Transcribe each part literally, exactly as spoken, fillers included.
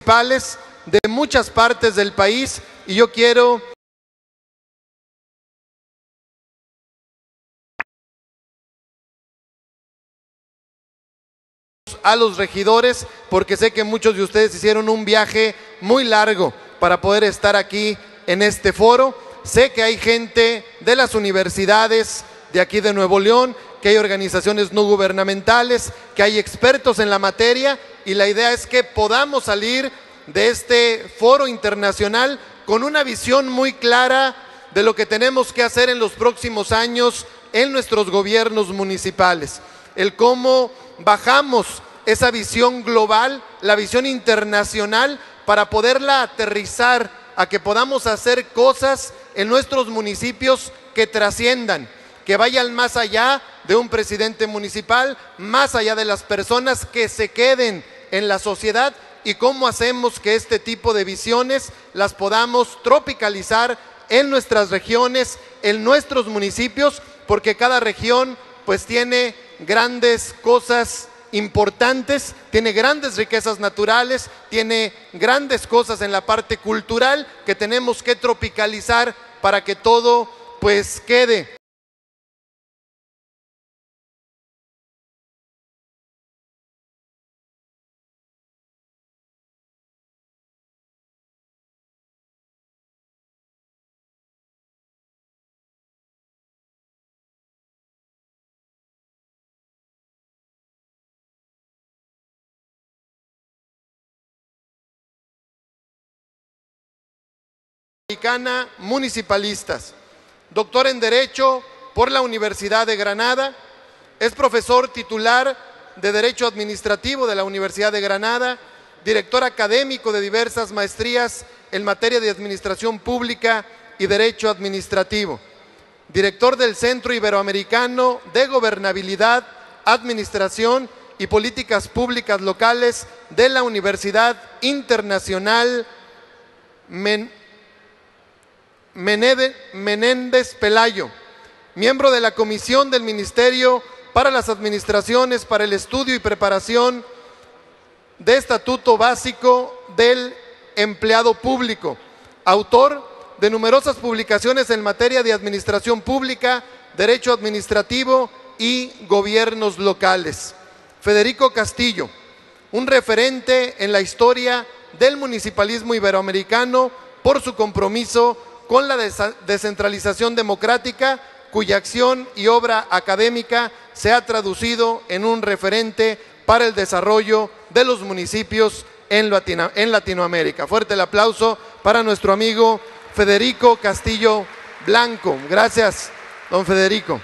municipales de muchas partes del país, y yo quiero a los regidores, porque sé que muchos de ustedes hicieron un viaje muy largo para poder estar aquí en este foro. Sé que hay gente de las universidades de aquí de Nuevo León, que hay organizaciones no gubernamentales, que hay expertos en la materia, y la idea es que podamos salir de este foro internacional con una visión muy clara de lo que tenemos que hacer en los próximos años en nuestros gobiernos municipales, el cómo bajamos esa visión global, la visión internacional, para poderla aterrizar a que podamos hacer cosas en nuestros municipios que trasciendan, que vayan más allá de un presidente municipal, más allá de las personas, que se queden en la sociedad, y cómo hacemos que este tipo de visiones las podamos tropicalizar en nuestras regiones, en nuestros municipios, porque cada región pues tiene grandes cosas importantes, tiene grandes riquezas naturales, tiene grandes cosas en la parte cultural que tenemos que tropicalizar para que todo pues quede. Municipalistas, doctor en Derecho por la Universidad de Granada, es profesor titular de Derecho Administrativo de la Universidad de Granada, director académico de diversas maestrías en materia de Administración Pública y Derecho Administrativo, director del Centro Iberoamericano de Gobernabilidad, Administración y Políticas Públicas Locales de la Universidad Internacional Men Menéndez Pelayo, miembro de la Comisión del Ministerio para las Administraciones para el Estudio y Preparación de Estatuto Básico del Empleado Público, autor de numerosas publicaciones en materia de Administración Pública, Derecho Administrativo y Gobiernos Locales. Federico Castillo, un referente en la historia del municipalismo iberoamericano por su compromiso con la descentralización democrática, cuya acción y obra académica se ha traducido en un referente para el desarrollo de los municipios en, Latino, en Latinoamérica. Fuerte el aplauso para nuestro amigo Federico Castillo Blanco. Gracias, don Federico.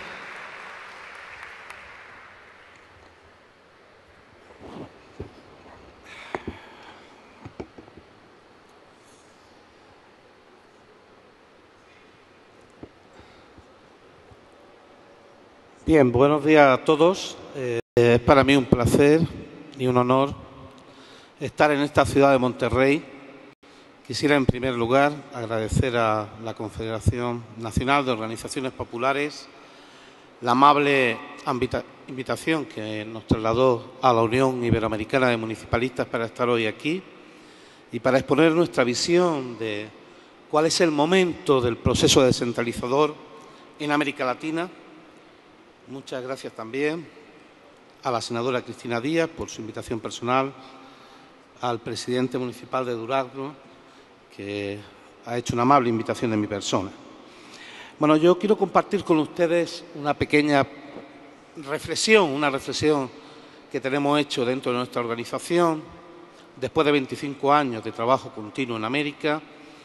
Bien, buenos días a todos. Eh, es para mí un placer y un honor estar en esta ciudad de Monterrey. Quisiera, en primer lugar, agradecer a la Confederación Nacional de Organizaciones Populares la amable invitación que nos trasladó a la Unión Iberoamericana de Municipalistas para estar hoy aquí y para exponer nuestra visión de cuál es el momento del proceso descentralizador en América Latina. Muchas gracias también a la senadora Cristina Díaz por su invitación personal, al presidente municipal de Durazno, que ha hecho una amable invitación de mi persona. Bueno, yo quiero compartir con ustedes una pequeña reflexión, una reflexión que tenemos hecho dentro de nuestra organización, después de veinticinco años de trabajo continuo en América,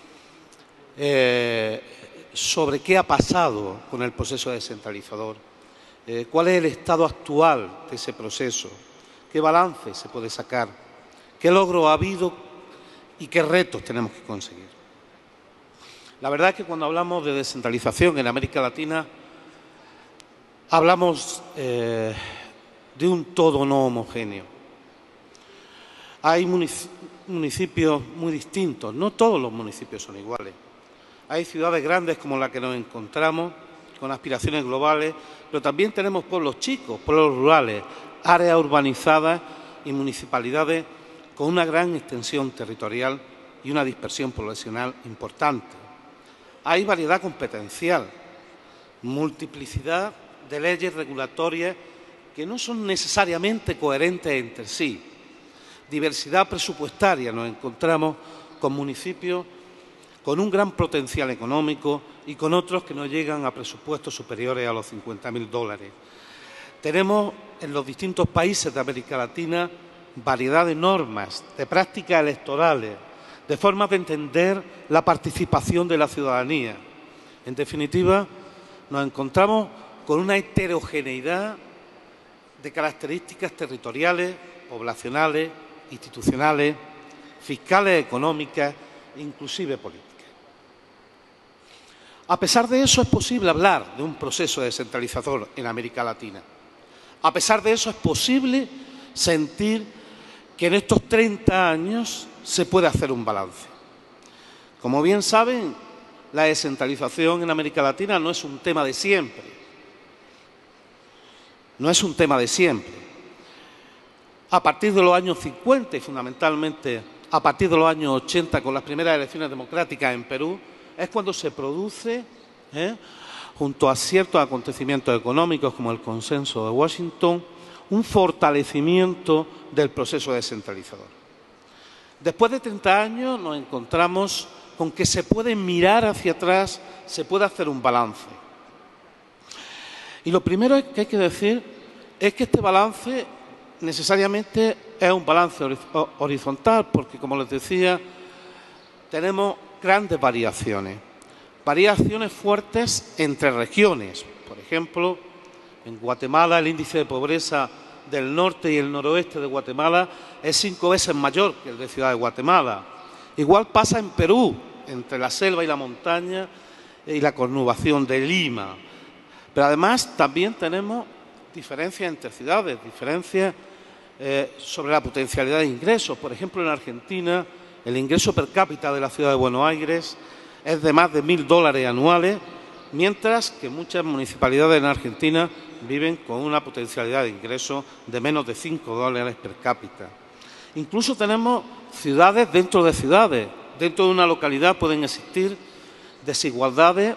eh, sobre qué ha pasado con el proceso descentralizador. Eh, ¿Cuál es el estado actual de ese proceso? ¿Qué balance se puede sacar? ¿Qué logro ha habido y qué retos tenemos que conseguir? La verdad es que cuando hablamos de descentralización en América Latina, hablamos eh, de un todo no homogéneo. Hay municipios muy distintos, no todos los municipios son iguales. Hay ciudades grandes como la que nos encontramos, con aspiraciones globales, pero también tenemos pueblos chicos, pueblos rurales, áreas urbanizadas y municipalidades con una gran extensión territorial y una dispersión poblacional importante. Hay variedad competencial, multiplicidad de leyes regulatorias que no son necesariamente coherentes entre sí. Diversidad presupuestaria, nos encontramos con municipios con un gran potencial económico y con otros que no llegan a presupuestos superiores a los cincuenta mil dólares. Tenemos en los distintos países de América Latina variedad de normas, de prácticas electorales, de formas de entender la participación de la ciudadanía. En definitiva, nos encontramos con una heterogeneidad de características territoriales, poblacionales, institucionales, fiscales, económicas, inclusive políticas. A pesar de eso, es posible hablar de un proceso descentralizador en América Latina. A pesar de eso, es posible sentir que en estos treinta años se puede hacer un balance. Como bien saben, la descentralización en América Latina no es un tema de siempre. No es un tema de siempre. A partir de los años cincuenta y fundamentalmente a partir de los años ochenta, con las primeras elecciones democráticas en Perú, es cuando se produce, ¿eh? junto a ciertos acontecimientos económicos como el consenso de Washington, un fortalecimiento del proceso descentralizador. Después de treinta años nos encontramos con que se puede mirar hacia atrás, se puede hacer un balance. Y lo primero que hay que decir es que este balance necesariamente es un balance horizontal, porque, como les decía, tenemos grandes variaciones, variaciones fuertes entre regiones. Por ejemplo, en Guatemala el índice de pobreza del norte y el noroeste de Guatemala es cinco veces mayor que el de Ciudad de Guatemala. Igual pasa en Perú, entre la selva y la montaña y la conurbación de Lima. Pero además también tenemos diferencias entre ciudades, diferencias eh, sobre la potencialidad de ingresos. Por ejemplo, en Argentina, el ingreso per cápita de la ciudad de Buenos Aires es de más de mil dólares anuales, mientras que muchas municipalidades en Argentina viven con una potencialidad de ingreso de menos de cinco dólares per cápita. Incluso tenemos ciudades dentro de ciudades. Dentro de una localidad pueden existir desigualdades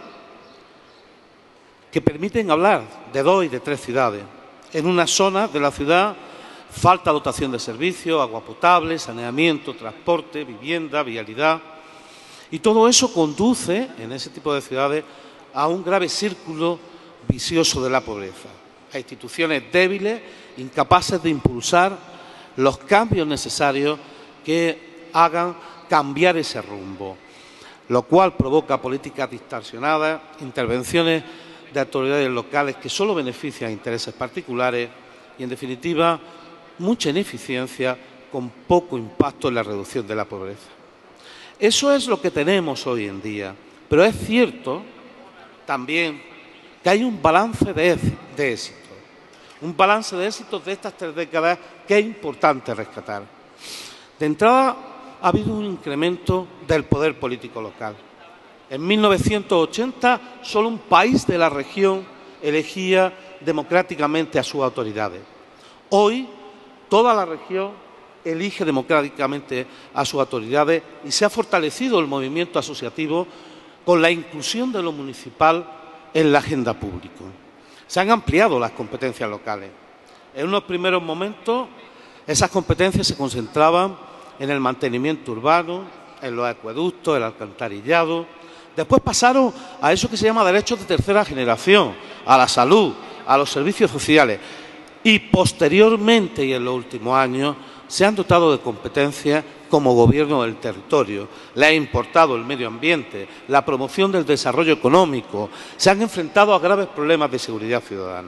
que permiten hablar de dos y de tres ciudades. En una zona de la ciudad falta dotación de servicios, agua potable, saneamiento, transporte, vivienda, vialidad. Y todo eso conduce, en ese tipo de ciudades, a un grave círculo vicioso de la pobreza, a instituciones débiles, incapaces de impulsar los cambios necesarios que hagan cambiar ese rumbo, lo cual provoca políticas distorsionadas, intervenciones de autoridades locales que solo benefician a intereses particulares y, en definitiva, mucha ineficiencia con poco impacto en la reducción de la pobreza. Eso es lo que tenemos hoy en día, pero es cierto también que hay un balance de, de éxito, un balance de éxitos de estas tres décadas que es importante rescatar. De entrada, ha habido un incremento del poder político local. En mil novecientos ochenta, solo un país de la región elegía democráticamente a sus autoridades. Hoy, toda la región elige democráticamente a sus autoridades y se ha fortalecido el movimiento asociativo con la inclusión de lo municipal en la agenda pública. Se han ampliado las competencias locales. En unos primeros momentos, esas competencias se concentraban en el mantenimiento urbano, en los acueductos, el alcantarillado. Después pasaron a eso que se llama derechos de tercera generación, a la salud, a los servicios sociales. Y posteriormente, y en los últimos años, se han dotado de competencias como gobierno del territorio. Le ha importado el medio ambiente, la promoción del desarrollo económico. Se han enfrentado a graves problemas de seguridad ciudadana.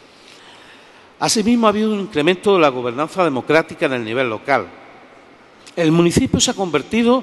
Asimismo, ha habido un incremento de la gobernanza democrática en el nivel local. El municipio se ha convertido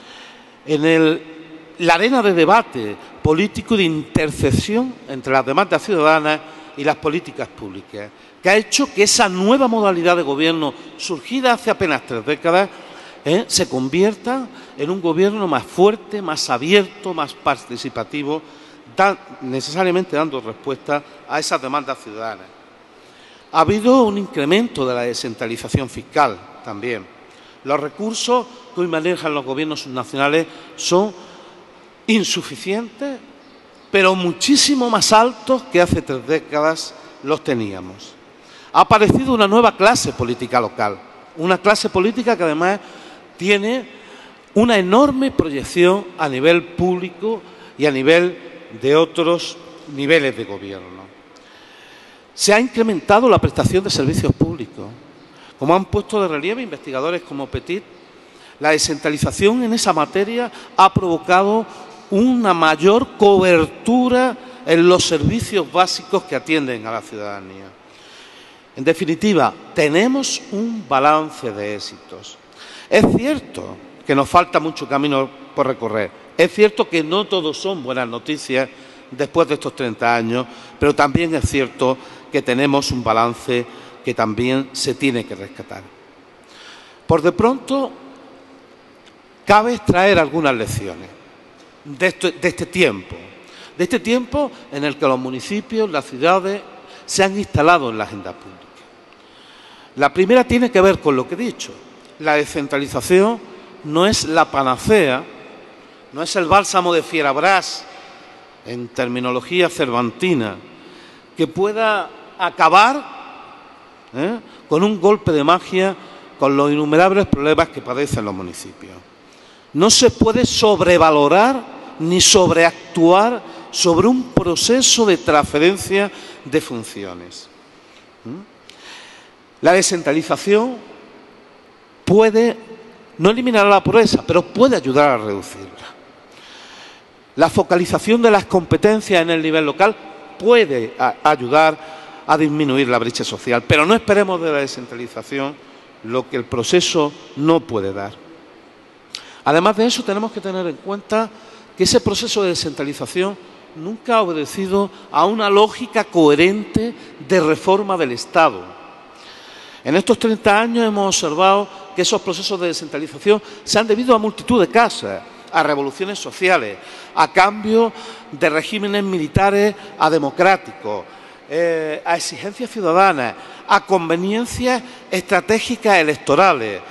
en el, la arena de debate político y de intercesión entre las demandas ciudadanas y las políticas públicas, que ha hecho que esa nueva modalidad de gobierno, surgida hace apenas tres décadas, eh, se convierta en un gobierno más fuerte, más abierto, más participativo, da, necesariamente dando respuesta a esas demandas ciudadanas. Ha habido un incremento de la descentralización fiscal también. Los recursos que hoy manejan los gobiernos subnacionales son insuficientes, pero muchísimo más altos que hace tres décadas los teníamos. Ha aparecido una nueva clase política local, una clase política que además tiene una enorme proyección a nivel público y a nivel de otros niveles de gobierno. Se ha incrementado la prestación de servicios públicos. Como han puesto de relieve investigadores como Petit, la descentralización en esa materia ha provocado una mayor cobertura en los servicios básicos que atienden a la ciudadanía. En definitiva, tenemos un balance de éxitos. Es cierto que nos falta mucho camino por recorrer. Es cierto que no todos son buenas noticias después de estos treinta años, pero también es cierto que tenemos un balance que también se tiene que rescatar. Por de pronto, cabe extraer algunas lecciones de este, de este tiempo, de este tiempo en el que los municipios, las ciudades, se han instalado en la agenda pública. La primera tiene que ver con lo que he dicho. La descentralización no es la panacea, no es el bálsamo de Fierabras, en terminología cervantina, que pueda acabar ¿eh? con un golpe de magia con los innumerables problemas que padecen los municipios. No se puede sobrevalorar ni sobreactuar sobre un proceso de transferencia de funciones. ¿Mm? La descentralización puede, no eliminar la pobreza, pero puede ayudar a reducirla. La focalización de las competencias en el nivel local puede a, ayudar a disminuir la brecha social, pero no esperemos de la descentralización lo que el proceso no puede dar. Además de eso, tenemos que tener en cuenta que ese proceso de descentralización nunca ha obedecido a una lógica coherente de reforma del Estado. En estos treinta años hemos observado que esos procesos de descentralización se han debido a multitud de casos, a revoluciones sociales, a cambios de regímenes militares a democráticos, eh, a exigencias ciudadanas, a conveniencias estratégicas electorales,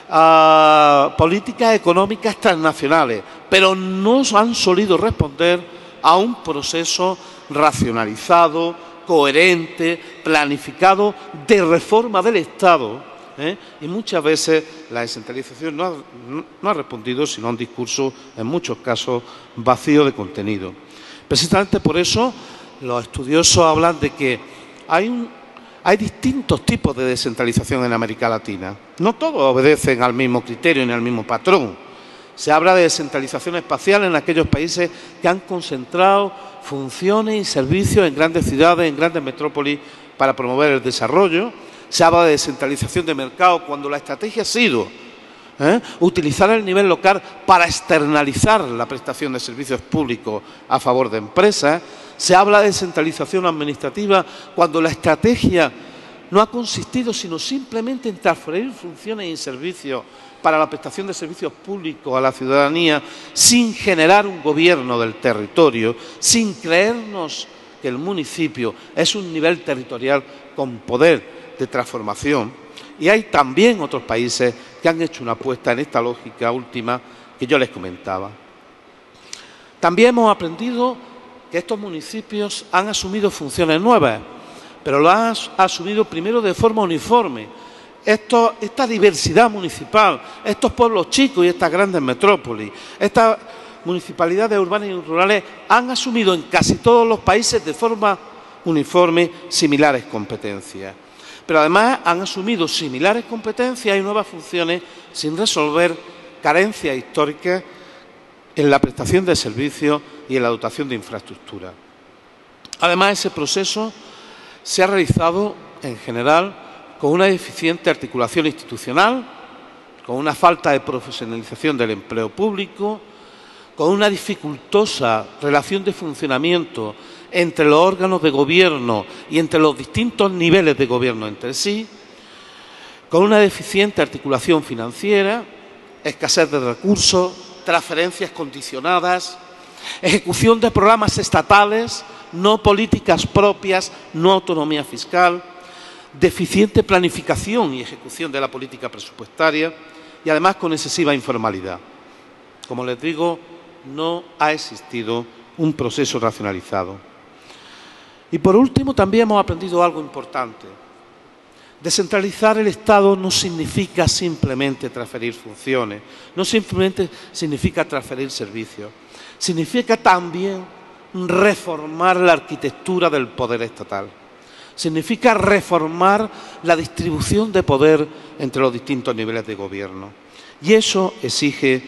a políticas económicas transnacionales, pero no han solido responder a un proceso racionalizado, coherente, planificado de reforma del Estado. ¿Eh? Y muchas veces la descentralización no ha, no, no ha respondido sino a un discurso, en muchos casos, vacío de contenido. Precisamente por eso los estudiosos hablan de que hay, un, hay distintos tipos de descentralización en América Latina. No todos obedecen al mismo criterio ni al mismo patrón. Se habla de descentralización espacial en aquellos países que han concentrado funciones y servicios en grandes ciudades, en grandes metrópolis para promover el desarrollo. Se habla de descentralización de mercado cuando la estrategia ha sido ¿eh? utilizar el nivel local para externalizar la prestación de servicios públicos a favor de empresas. Se habla de descentralización administrativa cuando la estrategia no ha consistido sino simplemente en transferir funciones y servicios para la prestación de servicios públicos a la ciudadanía sin generar un gobierno del territorio, sin creernos que el municipio es un nivel territorial con poder de transformación. Y hay también otros países que han hecho una apuesta en esta lógica última que yo les comentaba. También hemos aprendido que estos municipios han asumido funciones nuevas, pero lo han asumido primero de forma uniforme. Esto, esta diversidad municipal, estos pueblos chicos y estas grandes metrópolis, estas municipalidades urbanas y rurales han asumido en casi todos los países de forma uniforme similares competencias. Pero además han asumido similares competencias y nuevas funciones sin resolver carencias históricas en la prestación de servicios y en la dotación de infraestructura. Además, ese proceso se ha realizado en general con una deficiente articulación institucional, con una falta de profesionalización del empleo público, con una dificultosa relación de funcionamiento entre los órganos de gobierno y entre los distintos niveles de gobierno entre sí, con una deficiente articulación financiera, escasez de recursos, transferencias condicionadas, ejecución de programas estatales, no políticas propias, no autonomía fiscal, deficiente planificación y ejecución de la política presupuestaria y además con excesiva informalidad. Como les digo, no ha existido un proceso racionalizado. Y por último, también hemos aprendido algo importante. Descentralizar el Estado no significa simplemente transferir funciones, no simplemente significa transferir servicios, significa también reformar la arquitectura del poder estatal, significa reformar la distribución de poder entre los distintos niveles de gobierno. Y eso exige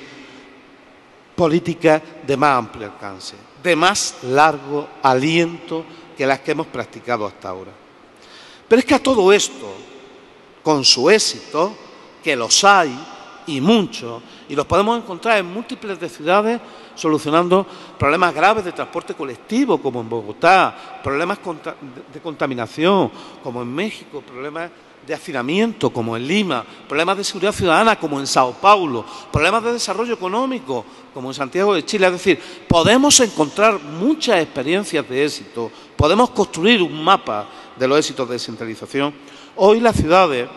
políticas de más amplio alcance, de más largo aliento que las que hemos practicado hasta ahora. Pero es que a todo esto, con su éxito, que los hay y muchos, y los podemos encontrar en múltiples de ciudades solucionando problemas graves de transporte colectivo, como en Bogotá, problemas de contaminación, como en México, problemas de hacinamiento, como en Lima, problemas de seguridad ciudadana, como en Sao Paulo, problemas de desarrollo económico, como en Santiago de Chile. Es decir, podemos encontrar muchas experiencias de éxito, podemos construir un mapa de los éxitos de descentralización. Hoy las ciudades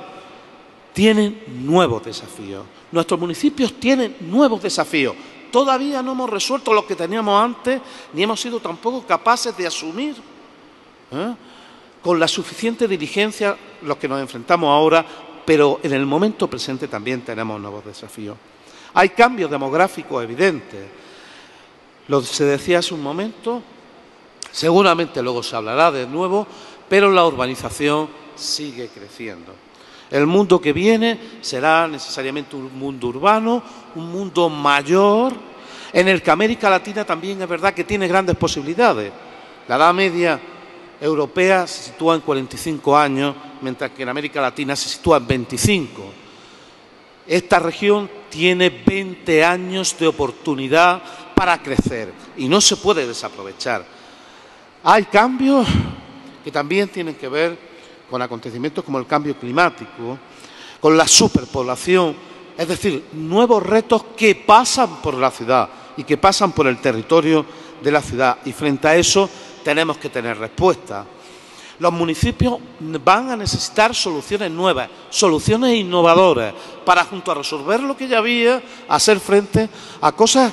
tienen nuevos desafíos, nuestros municipios tienen nuevos desafíos. Todavía no hemos resuelto lo que teníamos antes, ni hemos sido tampoco capaces de asumir ¿eh? con la suficiente diligencia los que nos enfrentamos ahora, pero en el momento presente también tenemos nuevos desafíos. Hay cambios demográficos evidentes. Lo se decía hace un momento, seguramente luego se hablará de nuevo, pero la urbanización sigue creciendo. El mundo que viene será necesariamente un mundo urbano, un mundo mayor, en el que América Latina también es verdad que tiene grandes posibilidades. La edad media europea se sitúa en cuarenta y cinco años, mientras que en América Latina se sitúa en veinticinco. Esta región tiene veinte años de oportunidad para crecer y no se puede desaprovechar. Hay cambios que también tienen que ver con acontecimientos como el cambio climático, con la superpoblación, es decir, nuevos retos que pasan por la ciudad y que pasan por el territorio de la ciudad. Y frente a eso tenemos que tener respuesta. Los municipios van a necesitar soluciones nuevas, soluciones innovadoras, para junto a resolver lo que ya había, hacer frente a cosas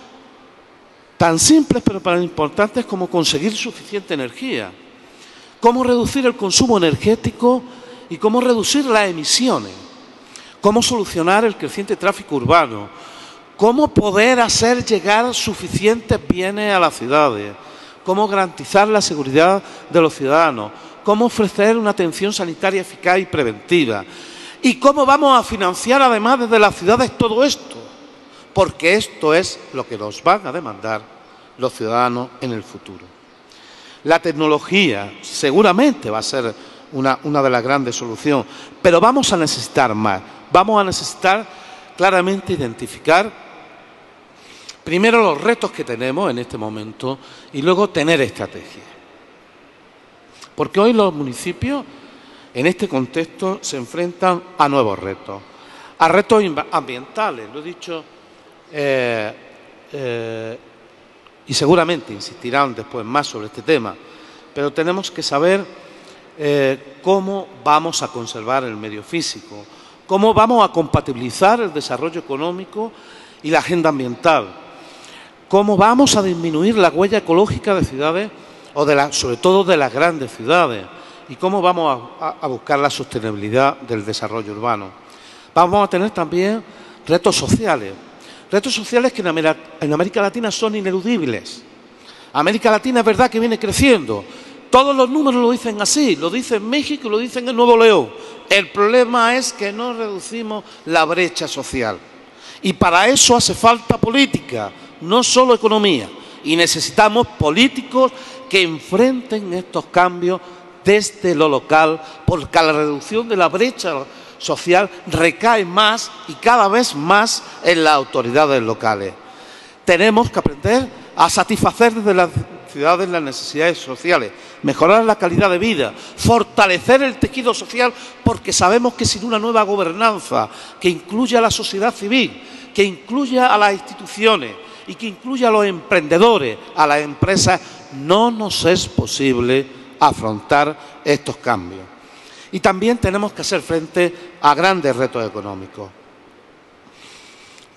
tan simples pero tan importantes como conseguir suficiente energía, cómo reducir el consumo energético y cómo reducir las emisiones, cómo solucionar el creciente tráfico urbano, cómo poder hacer llegar suficientes bienes a las ciudades, cómo garantizar la seguridad de los ciudadanos, cómo ofrecer una atención sanitaria eficaz y preventiva, y cómo vamos a financiar además desde las ciudades todo esto, porque esto es lo que nos van a demandar los ciudadanos en el futuro. La tecnología seguramente va a ser una, una de las grandes soluciones, pero vamos a necesitar más. Vamos a necesitar claramente identificar primero los retos que tenemos en este momento y luego tener estrategias. Porque hoy los municipios en este contexto se enfrentan a nuevos retos, a retos ambientales, lo he dicho, eh, eh, y seguramente insistirán después más sobre este tema, pero tenemos que saber eh, cómo vamos a conservar el medio físico, cómo vamos a compatibilizar el desarrollo económico y la agenda ambiental, cómo vamos a disminuir la huella ecológica de ciudades, o de la, sobre todo de las grandes ciudades, y cómo vamos a, a buscar la sostenibilidad del desarrollo urbano. Vamos a tener también retos sociales, retos sociales que en América, en América Latina son ineludibles. América Latina es verdad que viene creciendo, todos los números lo dicen así, lo dicen México y lo dicen en Nuevo León. El problema es que no reducimos la brecha social, y para eso hace falta política, no solo economía, y necesitamos políticos que enfrenten estos cambios desde lo local, porque la reducción de la brecha social recae más y cada vez más en las autoridades locales. Tenemos que aprender a satisfacer desde las ciudades las necesidades sociales, mejorar la calidad de vida, fortalecer el tejido social, porque sabemos que sin una nueva gobernanza que incluya a la sociedad civil, que incluya a las instituciones y que incluya a los emprendedores, a las empresas, no nos es posible afrontar estos cambios. Y también tenemos que hacer frente a grandes retos económicos.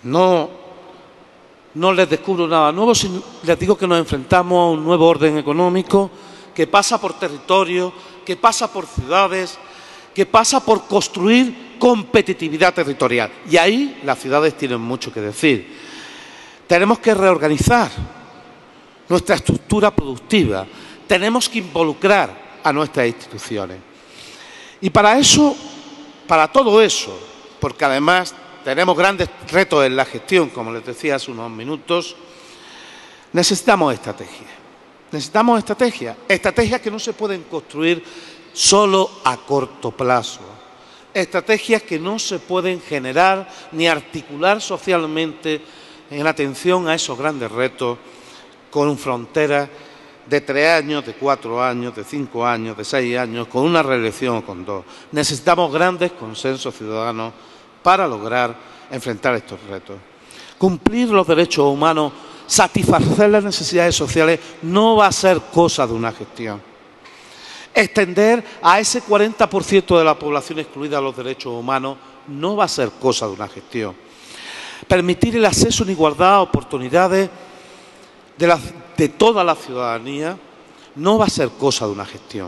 no, no les descubro nada nuevo, sino les digo que nos enfrentamos a un nuevo orden económico que pasa por territorios, que pasa por ciudades, que pasa por construir competitividad territorial. Y ahí las ciudades tienen mucho que decir. Tenemos que reorganizar nuestra estructura productiva, tenemos que involucrar a nuestras instituciones. Y para eso, para todo eso, porque además tenemos grandes retos en la gestión, como les decía hace unos minutos, necesitamos estrategia. Necesitamos estrategia, estrategias que no se pueden construir solo a corto plazo, estrategias que no se pueden generar ni articular socialmente en atención a esos grandes retos con fronteras de tres años, de cuatro años, de cinco años, de seis años, con una reelección o con dos. Necesitamos grandes consensos ciudadanos para lograr enfrentar estos retos. Cumplir los derechos humanos, satisfacer las necesidades sociales no va a ser cosa de una gestión. Extender a ese cuarenta por ciento de la población excluida los derechos humanos no va a ser cosa de una gestión. Permitir el acceso en igualdad de oportunidades de, la, de toda la ciudadanía no va a ser cosa de una gestión.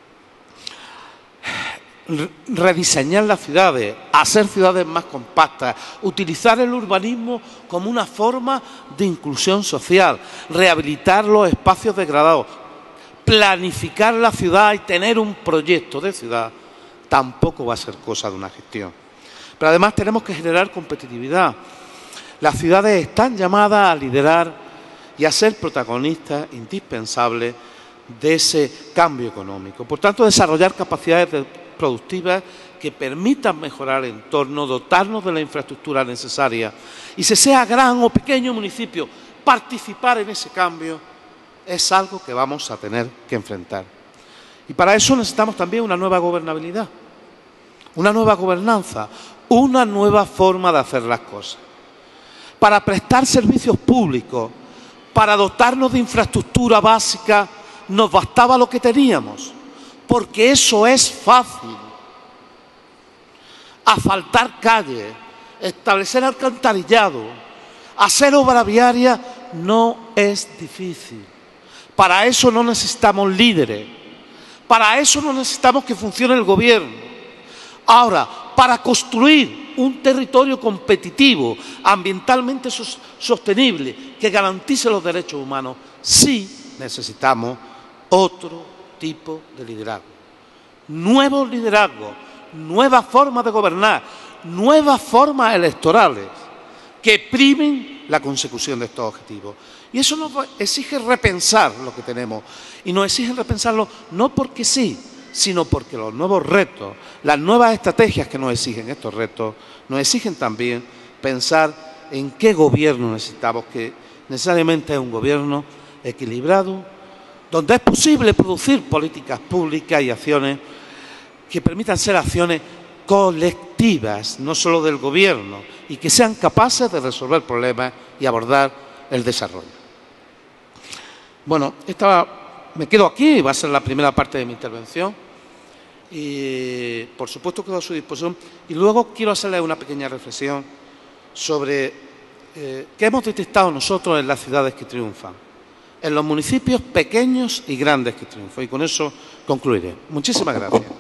Rediseñar las ciudades, hacer ciudades más compactas, utilizar el urbanismo como una forma de inclusión social, rehabilitar los espacios degradados, planificar la ciudad y tener un proyecto de ciudad tampoco va a ser cosa de una gestión. Pero además tenemos que generar competitividad. Las ciudades están llamadas a liderar y a ser protagonistas indispensables de ese cambio económico. Por tanto, desarrollar capacidades productivas que permitan mejorar el entorno, dotarnos de la infraestructura necesaria y si sea gran o pequeño municipio, participar en ese cambio es algo que vamos a tener que enfrentar. Y para eso necesitamos también una nueva gobernabilidad, una nueva gobernanza, una nueva forma de hacer las cosas. Para prestar servicios públicos, para dotarnos de infraestructura básica, nos bastaba lo que teníamos, porque eso es fácil. Asfaltar calles, establecer alcantarillado, hacer obra viaria no es difícil. Para eso no necesitamos líderes, para eso no necesitamos que funcione el gobierno. Ahora, para construir un territorio competitivo, ambientalmente sostenible, que garantice los derechos humanos, sí necesitamos otro tipo de liderazgo. Nuevos liderazgos, nuevas formas de gobernar, nuevas formas electorales que primen la consecución de estos objetivos. Y eso nos exige repensar lo que tenemos. Y nos exige repensarlo no porque sí, sino porque los nuevos retos, las nuevas estrategias que nos exigen estos retos, nos exigen también pensar en qué gobierno necesitamos, que necesariamente es un gobierno equilibrado, donde es posible producir políticas públicas y acciones que permitan ser acciones colectivas, no solo del gobierno, y que sean capaces de resolver problemas y abordar el desarrollo. Bueno, esta, me quedo aquí, va a ser la primera parte de mi intervención y por supuesto quedo a su disposición y luego quiero hacerles una pequeña reflexión sobre eh, qué hemos detectado nosotros en las ciudades que triunfan, en los municipios pequeños y grandes que triunfan, y con eso concluiré. Muchísimas gracias.